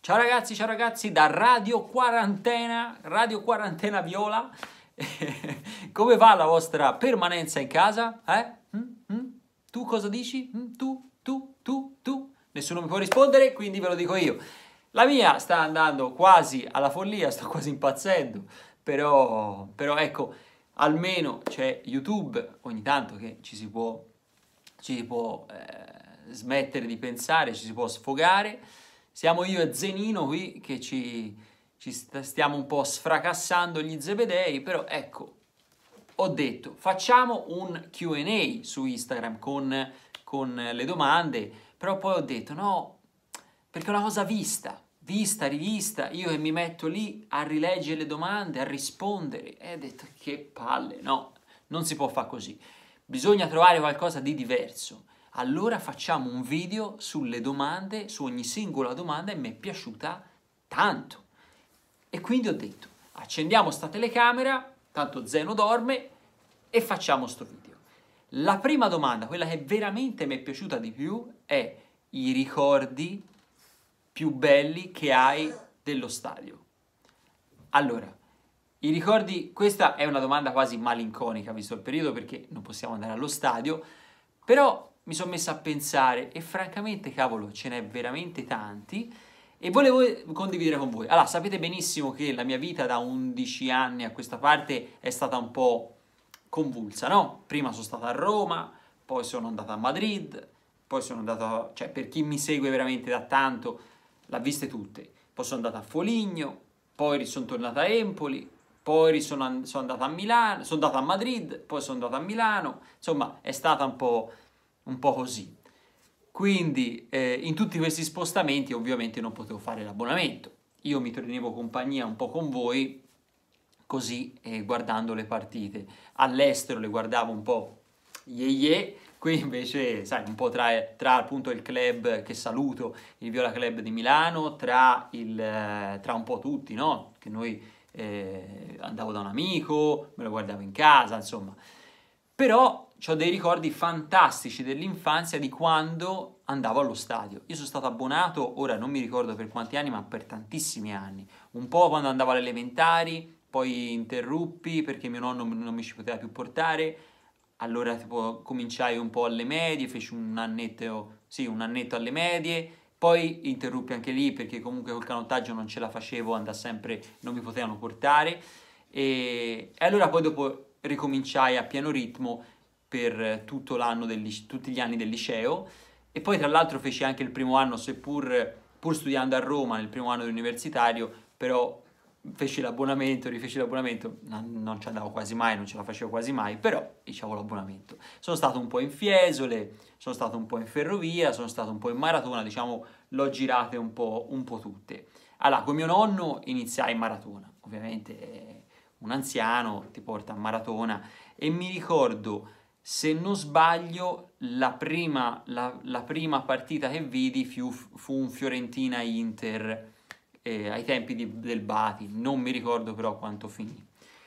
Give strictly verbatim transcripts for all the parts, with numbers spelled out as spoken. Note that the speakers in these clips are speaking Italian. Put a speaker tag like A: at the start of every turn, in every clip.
A: Ciao ragazzi, ciao ragazzi da Radio Quarantena, Radio Quarantena Viola. Come va la vostra permanenza in casa? Eh? Mm? Mm? Tu cosa dici? Mm? Tu? Tu? Tu? Tu? Nessuno mi può rispondere, quindi ve lo dico io. La mia sta andando quasi alla follia, sto quasi impazzendo, però, però ecco, almeno c'è YouTube ogni tanto che ci si può, ci si può eh, smettere di pensare, ci si può sfogare. Siamo io e Zenino qui che ci, ci stiamo un po' sfracassando gli zebedei, però ecco, ho detto, facciamo un Q and A su Instagram con, con le domande, però poi ho detto no, perché è una cosa vista, vista, rivista, io che mi metto lì a rileggere le domande, a rispondere, e ho detto che palle, no, non si può fare così, bisogna trovare qualcosa di diverso. Allora facciamo un video sulle domande, su ogni singola domanda, e mi è piaciuta tanto. E quindi ho detto, accendiamo sta telecamera, tanto Zeno dorme, e facciamo sto video. La prima domanda, quella che veramente mi è piaciuta di più, è i ricordi più belli che hai dello stadio. Allora, i ricordi, questa è una domanda quasi malinconica visto il periodo perché non possiamo andare allo stadio, però mi sono messa a pensare e francamente, cavolo, ce n'è veramente tanti e volevo condividere con voi. Allora, sapete benissimo che la mia vita da undici anni a questa parte è stata un po' convulsa, no? Prima sono stata a Roma, poi sono andata a Madrid, poi sono andato, cioè per chi mi segue veramente da tanto, l'ha viste tutte. Poi sono andata a Foligno, poi sono tornata a Empoli, poi sono, sono andata a Milano, sono andata a Madrid, poi sono andata a Milano, insomma è stata un po', un po' così. Quindi eh, in tutti questi spostamenti ovviamente non potevo fare l'abbonamento. Io mi tenevo compagnia un po' con voi, così eh, guardando le partite. All'estero le guardavo un po' ye ye, qui invece sai un po' tra, tra appunto il club che saluto, il Viola Club di Milano, tra, il, tra un po' tutti, no? Che noi eh, andavo da un amico, me lo guardavo in casa, insomma. Però ho dei ricordi fantastici dell'infanzia di quando andavo allo stadio. Io sono stato abbonato, ora non mi ricordo per quanti anni, ma per tantissimi anni. Un po' quando andavo alle elementari, poi interruppi perché mio nonno non mi ci poteva più portare. Allora tipo cominciai un po' alle medie, feci un annetto, sì, un annetto alle medie, poi interruppi anche lì perché comunque col canottaggio non ce la facevo, andava sempre, non mi potevano portare. E, e allora poi dopo ricominciai a pieno ritmo per tutto l'anno del, tutti gli anni del liceo e poi tra l'altro feci anche il primo anno, seppur pur studiando a Roma nel primo anno dell'universitario, però feci l'abbonamento, rifeci l'abbonamento, non, non ci andavo quasi mai, non ce la facevo quasi mai, però dicevo l'abbonamento. Sono stato un po' in Fiesole, sono stato un po' in Ferrovia, sono stato un po' in Maratona, diciamo l'ho girate un po', un po' tutte. Allora, con mio nonno iniziai in Maratona, ovviamente un anziano ti porta a Maratona e mi ricordo, se non sbaglio, la prima, la, la prima partita che vidi fu, fu un Fiorentina-Inter eh, ai tempi di, del Bati, non mi ricordo però quanto finì.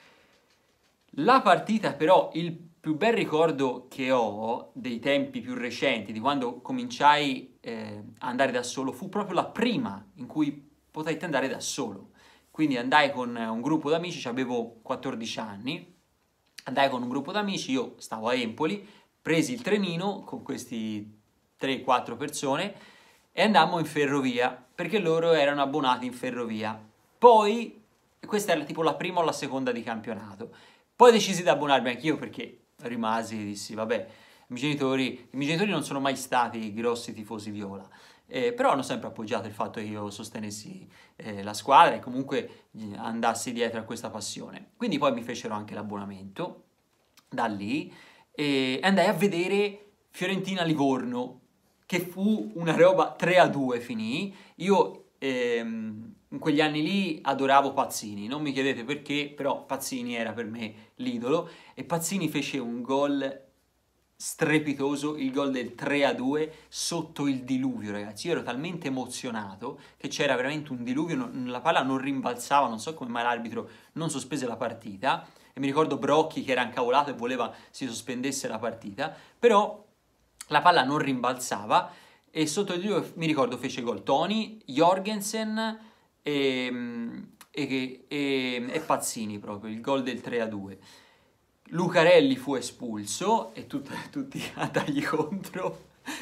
A: La partita però, il più bel ricordo che ho dei tempi più recenti, di quando cominciai eh, a andare da solo, fu proprio la prima in cui potetti andare da solo. Quindi andai con un gruppo d'amici, avevo quattordici anni, andai con un gruppo d'amici, io stavo a Empoli, presi il trenino con questi tre quattro persone e andammo in ferrovia, perché loro erano abbonati in ferrovia. Poi, questa era tipo la prima o la seconda di campionato, poi decisi di abbonarmi anch'io perché rimasi e dissi, vabbè, i miei genitori, i miei genitori non sono mai stati grossi tifosi viola, eh, però hanno sempre appoggiato il fatto che io sostenessi eh, la squadra e comunque andassi dietro a questa passione. Quindi poi mi fecero anche l'abbonamento da lì e andai a vedere Fiorentina-Livorno, che fu una roba tre a due finì. Io ehm, in quegli anni lì adoravo Pazzini, non mi chiedete perché, però Pazzini era per me l'idolo e Pazzini fece un gol strepitoso, il gol del tre a due sotto il diluvio, ragazzi. Io ero talmente emozionato che c'era veramente un diluvio, non, la palla non rimbalzava, non so come mai l'arbitro non sospese la partita e mi ricordo Brocchi che era incavolato e voleva si sospendesse la partita, però la palla non rimbalzava. e sotto il diluvio mi ricordo fece gol Toni, Jorgensen e, e, e, e Pazzini proprio, il gol del tre a due. Lucarelli fu espulso e tut, tutti a dargli contro.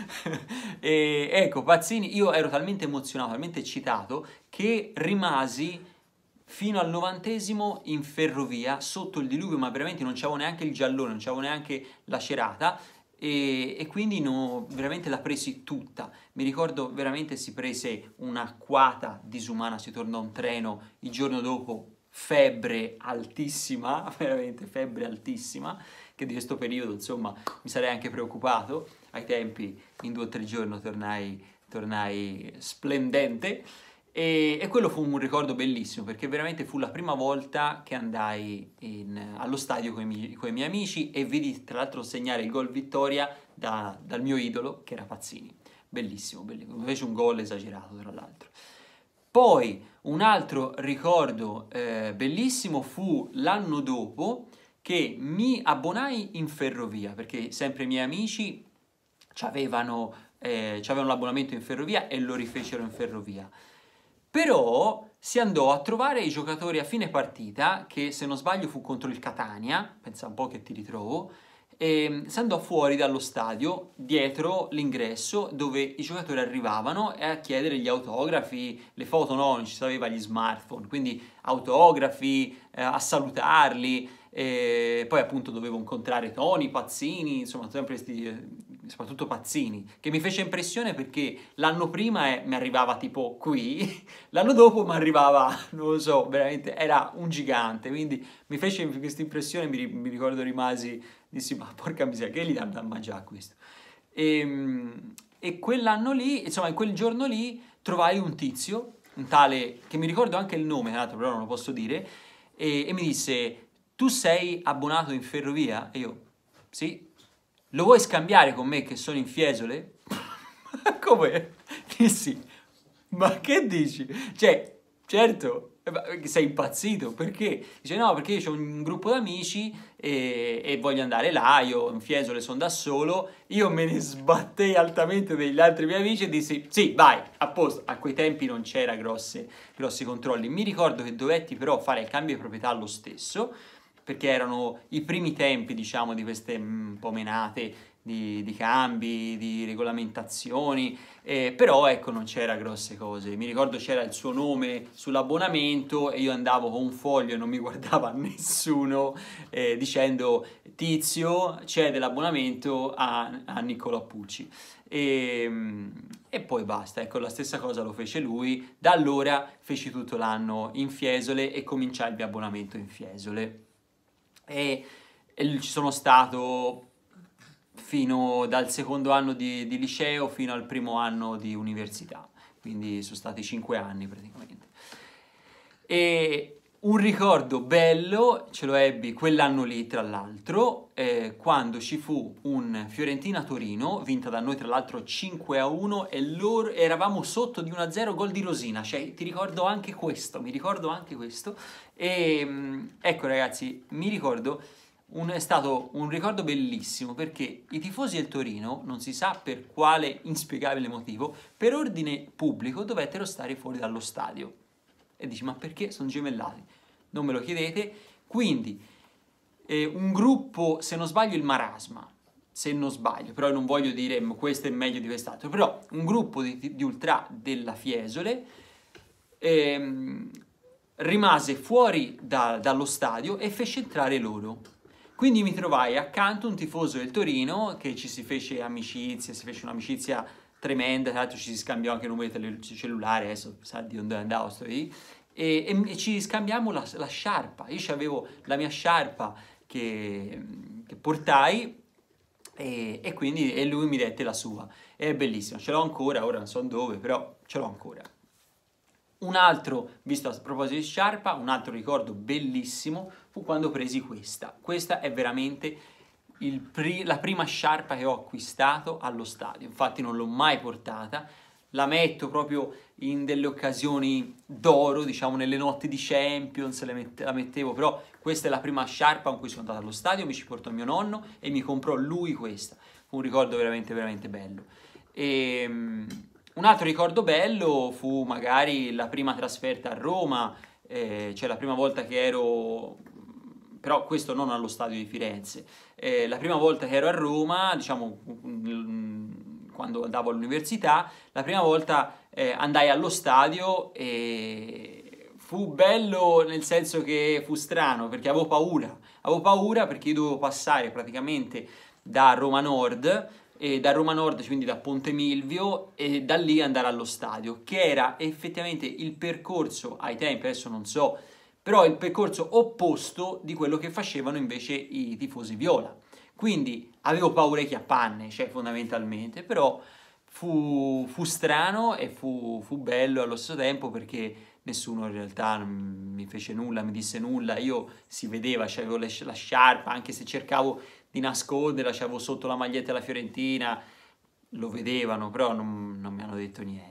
A: E ecco, Pazzini, io ero talmente emozionato, talmente eccitato che rimasi fino al novantesimo in ferrovia sotto il diluvio, ma veramente non c'avevo neanche il giallone, non c'avevo neanche la cerata e, e quindi no, veramente la presi tutta. Mi ricordo veramente si prese un'acquata disumana, si tornò un treno il giorno dopo, febbre altissima, veramente febbre altissima, che di questo periodo insomma mi sarei anche preoccupato. Ai tempi in due o tre giorni tornai, tornai splendente e, e quello fu un ricordo bellissimo perché veramente fu la prima volta che andai in, allo stadio con i, miei, con i miei amici e vidi tra l'altro segnare il gol vittoria da, dal mio idolo che era Pazzini. Bellissimo, bellissimo, fece un gol esagerato tra l'altro. Poi un altro ricordo eh, bellissimo fu l'anno dopo che mi abbonai in ferrovia, perché sempre i miei amici avevano, eh, avevano l'abbonamento in ferrovia e lo rifecero in ferrovia. Però si andò a trovare i giocatori a fine partita, che se non sbaglio fu contro il Catania, pensa un po' che ti ritrovo, e si andò fuori dallo stadio, dietro l'ingresso, dove i giocatori arrivavano e a chiedere gli autografi, le foto no, non ci aveva gli smartphone, quindi autografi, eh, a salutarli, e poi appunto dovevo incontrare Toni, Pazzini, insomma sempre questi, soprattutto Pazzini, che mi fece impressione perché l'anno prima eh, mi arrivava tipo qui, l'anno dopo mi arrivava, non lo so, veramente era un gigante, quindi mi fece questa impressione, mi, mi ricordo rimasi, dissi ma porca miseria, che gli danno da mangiare questo? E, e quell'anno lì, insomma in quel giorno lì trovai un tizio, un tale, che mi ricordo anche il nome, però non lo posso dire, e, e mi disse tu sei abbonato in ferrovia? E io, sì. Lo vuoi scambiare con me che sono in Fiesole? Come? Dissi, ma che dici? Cioè, certo, sei impazzito, perché? Dice no, perché io ho un gruppo d'amici e, e voglio andare là, io in Fiesole sono da solo, io me ne sbattei altamente degli altri miei amici e dissi sì, vai, a posto. A quei tempi non c'era grossi controlli, mi ricordo che dovetti però fare il cambio di proprietà lo stesso, perché erano i primi tempi, diciamo, di queste un po' menate di, di cambi, di regolamentazioni, eh, però ecco non c'era grosse cose. Mi ricordo c'era il suo nome sull'abbonamento e io andavo con un foglio e non mi guardava nessuno eh, dicendo Tizio cede l'abbonamento a, a Niccolò Pucci. E, e poi basta, ecco la stessa cosa lo fece lui. Da allora feci tutto l'anno in Fiesole e cominciai il mio abbonamento in Fiesole. E, e ci sono stato fino dal secondo anno di, di liceo fino al primo anno di università, quindi sono stati cinque anni praticamente. E un ricordo bello ce lo ebbi quell'anno lì, tra l'altro, eh, quando ci fu un Fiorentina-Torino, vinta da noi tra l'altro cinque a uno, e loro eravamo sotto di uno a zero, gol di Rosina, cioè ti ricordo anche questo, mi ricordo anche questo, e ecco ragazzi, mi ricordo, un, è stato un ricordo bellissimo, perché i tifosi del Torino, non si sa per quale inspiegabile motivo, per ordine pubblico dovettero stare fuori dallo stadio. E dici, ma perché sono gemellati? Non me lo chiedete. Quindi, eh, un gruppo, se non sbaglio il Marasma, se non sbaglio, però non voglio dire questo è meglio di quest'altro, però un gruppo di, di ultra della Fiesole ehm, rimase fuori da, dallo stadio e fece entrare loro. Quindi mi trovai accanto un tifoso del Torino che ci si fece amicizia, si fece un'amicizia tremenda, tra l'altro ci si scambiò anche il numero del cellulare, adesso sa di dove andavo, sto lì, e, e, e ci scambiamo la, la sciarpa. Io avevo la mia sciarpa che, che portai e, e quindi e lui mi dette la sua. È bellissimo, ce l'ho ancora, ora non so dove, però ce l'ho ancora. Un altro, visto a proposito di sciarpa, un altro ricordo bellissimo fu quando presi questa. Questa è veramente il pri- la prima sciarpa che ho acquistato allo stadio, infatti non l'ho mai portata, la metto proprio in delle occasioni d'oro, diciamo nelle notti di Champions le mette- la mettevo, però questa è la prima sciarpa con cui sono andato allo stadio, mi ci portò mio nonno e mi comprò lui questa, fu un ricordo veramente veramente bello. E, um, un altro ricordo bello fu magari la prima trasferta a Roma, eh, cioè la prima volta che ero, però questo non allo stadio di Firenze, eh, la prima volta che ero a Roma, diciamo quando andavo all'università, la prima volta eh, andai allo stadio e fu bello nel senso che fu strano perché avevo paura, avevo paura perché io dovevo passare praticamente da Roma Nord, e da Roma Nord, quindi da Ponte Milvio, e da lì andare allo stadio, che era effettivamente il percorso ai tempi, adesso non so, però il percorso opposto di quello che facevano invece i tifosi viola. Quindi avevo paura ai chiappanne, cioè fondamentalmente, però fu, fu strano e fu, fu bello allo stesso tempo perché nessuno in realtà non mi fece nulla, mi disse nulla, io si vedeva, avevo la sciarpa, anche se cercavo di nascondere, lasciavo sotto la maglietta della Fiorentina, lo vedevano, però non, non mi hanno detto niente.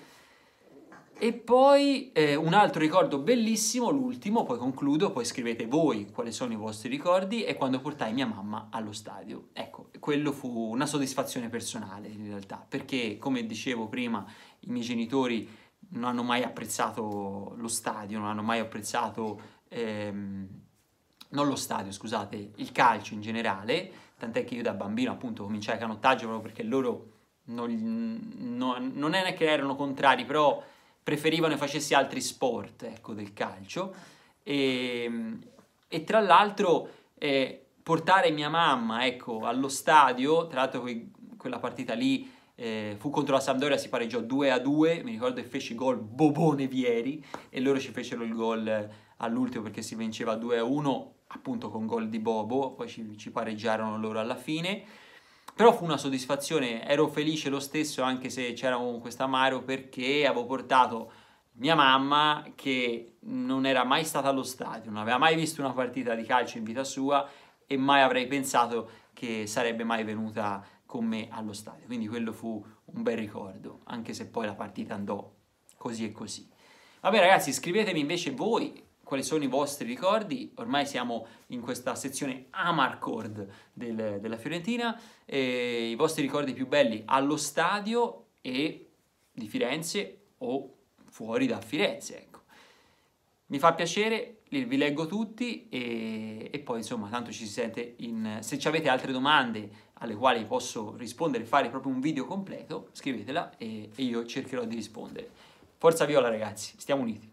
A: E poi eh, un altro ricordo bellissimo, l'ultimo, poi concludo, poi scrivete voi quali sono i vostri ricordi, è quando portai mia mamma allo stadio. Ecco, quello fu una soddisfazione personale in realtà, perché come dicevo prima, i miei genitori non hanno mai apprezzato lo stadio, non hanno mai apprezzato, ehm, non lo stadio, scusate, il calcio in generale, tant'è che io da bambino appunto cominciai a canottaggio proprio perché loro non, non, non è che erano contrari, però preferivano che facessi altri sport, ecco, del calcio, e, e tra l'altro eh, portare mia mamma, ecco, allo stadio, tra l'altro que- quella partita lì eh, fu contro la Sampdoria, si pareggiò due a due, mi ricordo che feci gol Bobone Vieri, e loro ci fecero il gol all'ultimo perché si vinceva due a uno, appunto con gol di Bobo, poi ci, ci pareggiarono loro alla fine. Però fu una soddisfazione, ero felice lo stesso anche se c'era questo amaro perché avevo portato mia mamma che non era mai stata allo stadio, non aveva mai visto una partita di calcio in vita sua e mai avrei pensato che sarebbe mai venuta con me allo stadio. Quindi quello fu un bel ricordo, anche se poi la partita andò così e così. Vabbè ragazzi, scrivetemi invece voi quali sono i vostri ricordi, ormai siamo in questa sezione Amarcord del, della Fiorentina, e i vostri ricordi più belli allo stadio e di Firenze o fuori da Firenze, ecco. Mi fa piacere, vi leggo tutti e, e poi insomma tanto ci si sente in... Se avete altre domande alle quali posso rispondere, fare proprio un video completo, scrivetela e, e io cercherò di rispondere. Forza Viola ragazzi, stiamo uniti!